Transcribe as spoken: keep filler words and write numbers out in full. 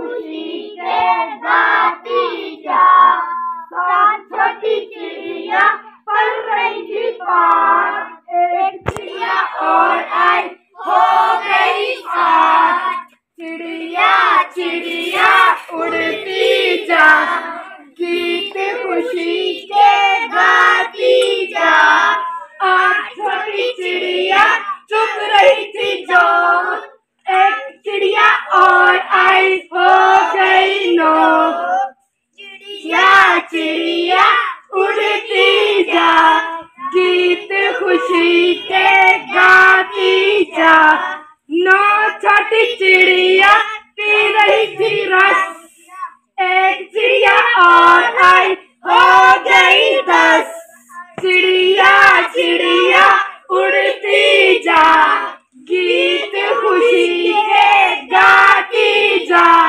खुशी के गाती जा। सात छोटी चिड़िया पल रही थी पार, एक चिड़िया और आई हो गई साथ। चिड़िया चिड़िया उड़ती जा, गीत खुशी के गाती जा। आठ छोटी चिड़िया चुप रही थी जो, एक चिड़िया और आई हो गई नौ। चिड़िया चिड़िया उड़ती जा, गीत खुशी के गाती जा। नौ छोटी चिड़िया पी रही थी रस, एक चिड़िया और आई हो गई दस। चिड़िया चिड़िया उड़ती जा, गीत खुशी के गाती जा।